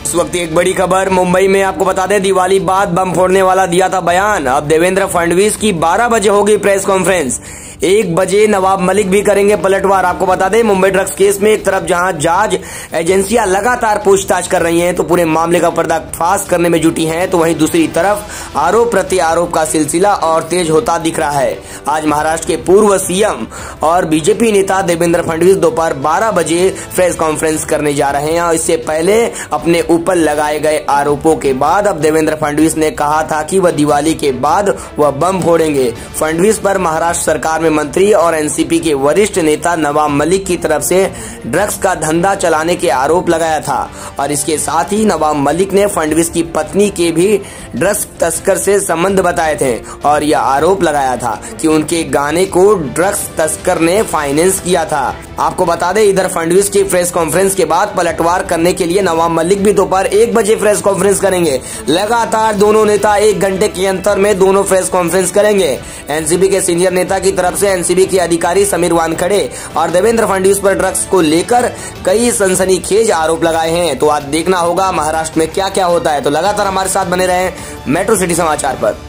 इस वक्त एक बड़ी खबर मुंबई में, आपको बता दें दिवाली बाद बम फोड़ने वाला दिया था बयान। अब देवेंद्र फडणवीस की 12 बजे होगी प्रेस कॉन्फ्रेंस, 1 बजे नवाब मलिक भी करेंगे पलटवार। आपको बता दें मुंबई ड्रग्स केस में एक तरफ जहां जांच एजेंसियां लगातार पूछताछ कर रही हैं तो पूरे मामले का पर्दाफाश करने में जुटी हैं, तो वहीं दूसरी तरफ आरोप प्रत्यारोप का सिलसिला और तेज होता दिख रहा है। आज महाराष्ट्र के पूर्व सीएम और बीजेपी नेता देवेंद्र फडणवीस दोपहर 12 बजे प्रेस कॉन्फ्रेंस करने जा रहे हैं और इससे पहले अपने ऊपर लगाए गए आरोपों के बाद अब देवेंद्र फडणवीस ने कहा था कि वह दिवाली के बाद वह बम फोड़ेंगे। फडणवीस पर महाराष्ट्र सरकार में मंत्री और एनसीपी के वरिष्ठ नेता नवाब मलिक की तरफ से ड्रग्स का धंधा चलाने के आरोप लगाया था और इसके साथ ही नवाब मलिक ने फडणवीस की पत्नी के भी ड्रग्स तस्कर से संबंध बताए थे और यह आरोप लगाया था कि उनके गाने को ड्रग्स तस्कर ने फाइनेंस किया था। आपको बता दें इधर फडणवीस की प्रेस कॉन्फ्रेंस के बाद पलटवार करने के लिए नवाब मलिक भी दोपहर 1 बजे प्रेस कॉन्फ्रेंस करेंगे। लगातार दोनों नेता 1 घंटे के अंतर में दोनों प्रेस कॉन्फ्रेंस करेंगे। एनसीपी के सीनियर नेता की तरफ से एनसीबी के अधिकारी समीर वानखड़े और देवेंद्र फडणवीस पर ड्रग्स को लेकर कई सनसनीखेज आरोप लगाए हैं। तो आज देखना होगा महाराष्ट्र में क्या क्या होता है। तो लगातार हमारे साथ बने रहें मेट्रो सिटी समाचार पर।